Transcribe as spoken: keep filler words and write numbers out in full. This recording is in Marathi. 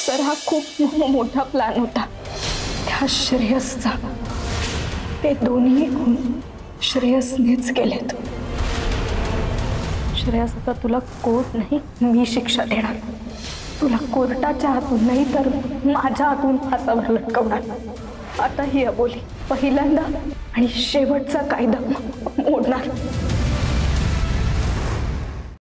सर हा खूप मोठा प्लॅन होता त्या श्रेयसचा। ते दोन्ही खून श्रेयसनेच केलेत। श्रेयस आता तुला कोर्ट नाही मी शिक्षा देणार। तुला कोर्टाच्या हातून नाही तर माझ्या हातून फासावर लटकवणार। आता ही अबोली पहिल्यांदा आणि शेवटचा कायदा मोडणार।